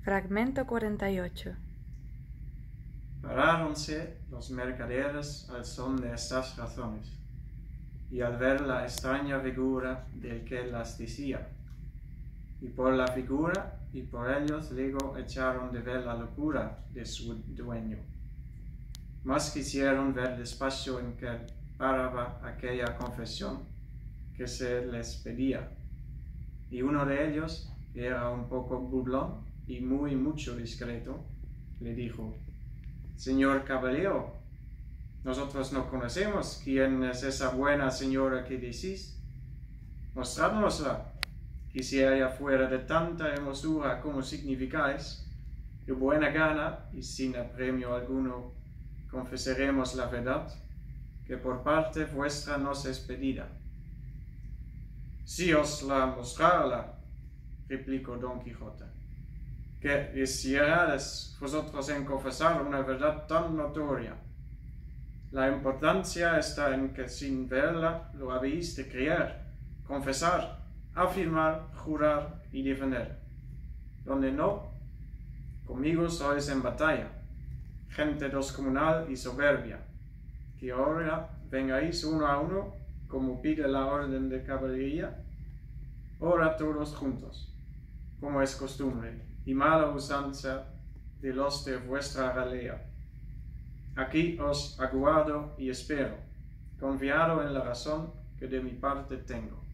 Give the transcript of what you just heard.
Fragmento 48. Paráronse los mercaderes al son de estas razones, y al ver la extraña figura del que las decía, y por la figura y por ellos luego echaron de ver la locura de su dueño. Mas quisieron ver despacio en que paraba aquella confesión que se les pedía. Y uno de ellos, que era un poco burlón y mucho discreto, le dijo: «Señor caballero, nosotros no conocemos quién es esa buena señora que decís. Mostrádnosla, que si ella fuera de tanta hermosura como significáis, de buena gana y sin apremio alguno confesaremos la verdad, que por parte vuestra nos es pedida». «Si os la mostrara», replicó Don Quijote, «¿qué hicierais vosotros en confesar una verdad tan notoria? La importancia está en que sin verla lo habéis de creer, confesar, afirmar, jurar y defender. Donde no, conmigo sois en batalla, gente descomunal y soberbia, que ahora vengáis uno a uno, como pide la orden de caballería, ahora todos juntos, como es costumbre y mala usanza de los de vuestra ralea. Aquí os aguardo y espero, confiado en la razón que de mi parte tengo».